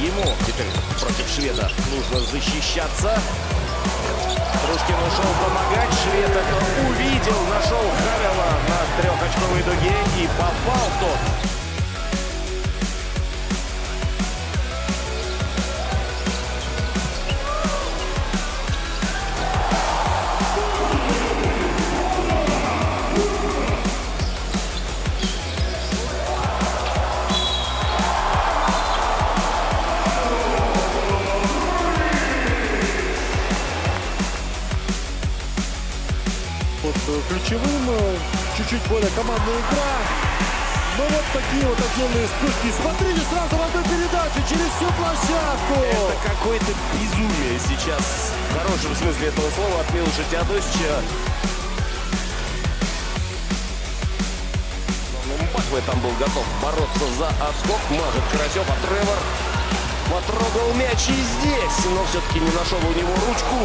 Ему теперь против шведа нужно защищаться. Трушкин ушел помогать. Швед это увидел, нашел Хавела на трехочковой дуге и попал тот. Ключевым чуть-чуть более командная игра. Но вот такие вот отдельные вспышки. Смотрите сразу в одной передаче через всю площадку. Это какое-то безумие сейчас. В хорошем смысле этого слова от Милоша Теодосича. Мбахве там был готов бороться за отскок. Мажет Карасев, а Тревор потрогал мяч и здесь. Но все-таки не нашел у него ручку.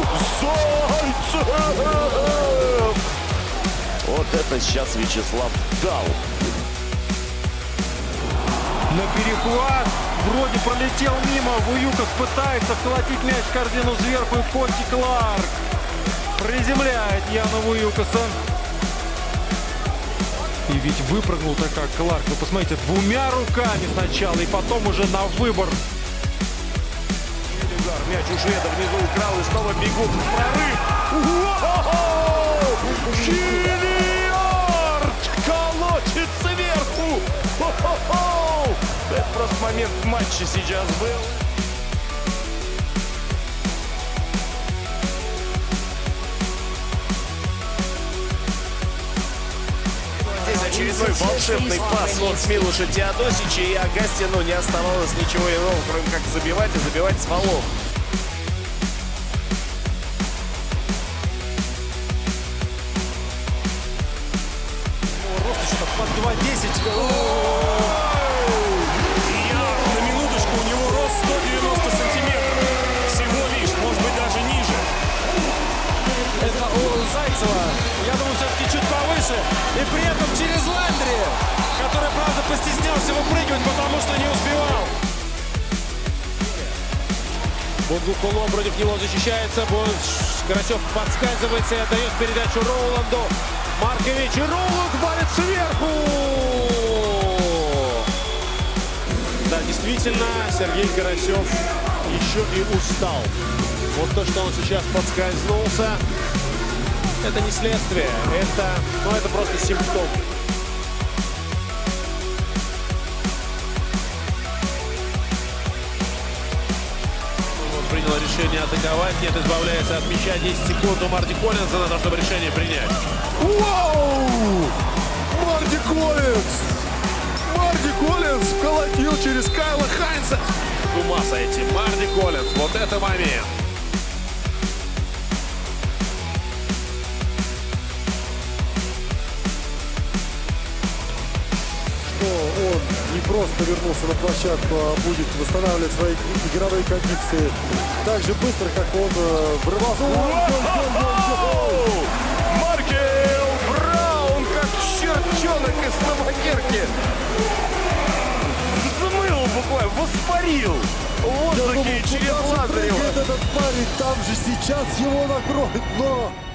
Зайцев! Вот это сейчас Вячеслав дал. На перехват. Вроде пролетел мимо. Вуюков пытается вколотить мяч в корзину сверху. И Конти Кларк приземляет Яна Вуюкаса. И ведь выпрыгнул-то как Кларк. Вы посмотрите, двумя руками сначала и потом уже на выбор. Мяч у шведа внизу украл и снова бегут в прорыв. Колотит сверху! Это просто момент в матче сейчас был. Здесь очередной волшебный пас от Милоша Теодосича, и Агастину не оставалось ничего иного, кроме как забивать и забивать с фолов. Под 2.10. На минуточку, у него рост 190 сантиметров. Всего лишь, может быть, даже ниже. Это у Зайцева, я думаю, все-таки чуть повыше. И при этом через Ландри, который, правда, постеснялся выпрыгивать, потому что не успевал. Бонгуколо против него защищается. Карасев подсказывается и отдает передачу Роуланду. Маркович и Роуланд валит сверху. Да, действительно, Сергей Карасев еще и устал. Вот то, что он сейчас подскользнулся, это не следствие, это просто симптом. Он принял решение атаковать, нет, избавляется от мяча. 10 секунд у Марти Коллинза на то, чтобы решение принять. Вау! Марти Коллинз! Марти Коллинз вколотил через Кайла Хайнса. С ума сойти. Марти Коллинз. Вот это момент. Что он не просто вернулся на площадку, а будет восстанавливать свои игровые кондиции так же быстро, как он врывался. Маркел Браун, как чертенок из табакерки. Взмыл буквально, воспарил в воздухе через Лазарева. Этот парень там же сейчас его накроет, но...